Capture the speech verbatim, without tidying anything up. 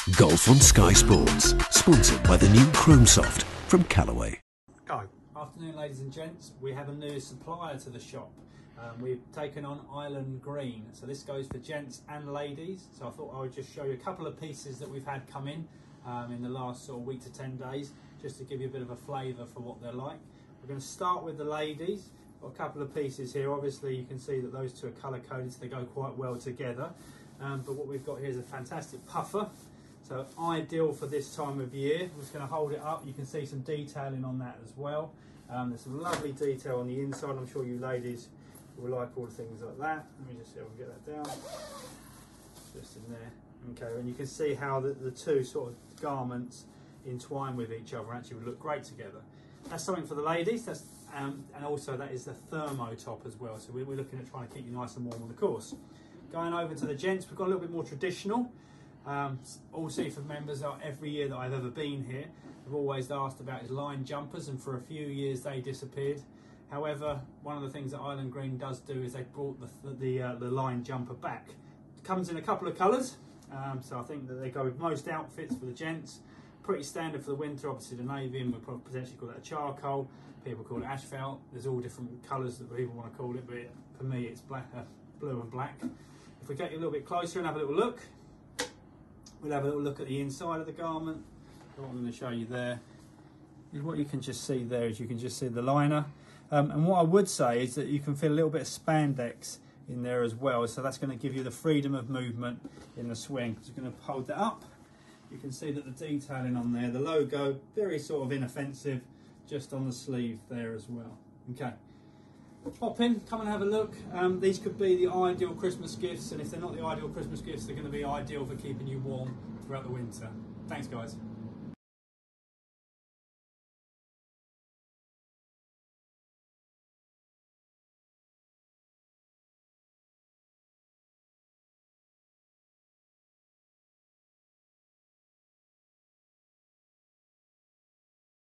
Golf on Sky Sports, sponsored by the new Chromesoft from Callaway. Go. Afternoon, ladies and gents. We have a new supplier to the shop. Um, we've taken on Island Green, so this goes for gents and ladies. So I thought I would just show you a couple of pieces that we've had come in um, in the last sort of week to ten days, just to give you a bit of a flavour for what they're like. We're going to start with the ladies. Got a couple of pieces here. Obviously, you can see that those two are colour coded, so they go quite well together. Um, but what we've got here is a fantastic puffer. So ideal for this time of year. I'm just going to hold it up. You can see some detailing on that as well. Um, there's some lovely detail on the inside. I'm sure you ladies will like all the things like that. Let me just see if I can get that down. Just in there. Okay, and you can see how the, the two sort of garments entwine with each other actually would look great together. That's something for the ladies. That's um, and also that is the thermo top as well. So we're, we're looking at trying to keep you nice and warm on the course. Going over to the gents, we've got a little bit more traditional. Um, all Seaford members are every year that I've ever been here have always asked about his line jumpers, and for a few years they disappeared. However, one of the things that Island Green does do is they brought the the, uh, the line jumper back. It comes in a couple of colours, um, so I think that they go with most outfits for the gents. Pretty standard for the winter, obviously the navy, and we'll probably potentially call that a charcoal. People call it asphalt. There's all different colours that people want to call it, but for me it's black, uh, blue and black. If we get you a little bit closer and have a little look, we'll have a little look at the inside of the garment. What I'm going to show you there is what you can just see there is you can just see the liner. Um, and what I would say is that you can feel a little bit of spandex in there as well. So that's going to give you the freedom of movement in the swing. So you're going to hold that up. You can see that the detailing on there, the logo, very sort of inoffensive, just on the sleeve there as well. Okay. Pop in, come and have a look. Um, these could be the ideal Christmas gifts, and if they're not the ideal Christmas gifts, they're going to be ideal for keeping you warm throughout the winter. Thanks, guys.